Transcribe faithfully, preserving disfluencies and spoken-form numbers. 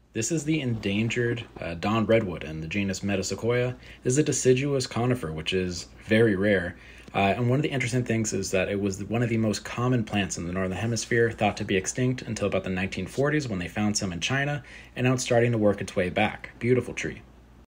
This is the endangered uh, Don redwood in the genus Metasequoia. This is a deciduous conifer, which is very rare. Uh, and one of the interesting things is that it was one of the most common plants in the Northern Hemisphere, thought to be extinct until about the nineteen forties when they found some in China, and now it's starting to work its way back. Beautiful tree.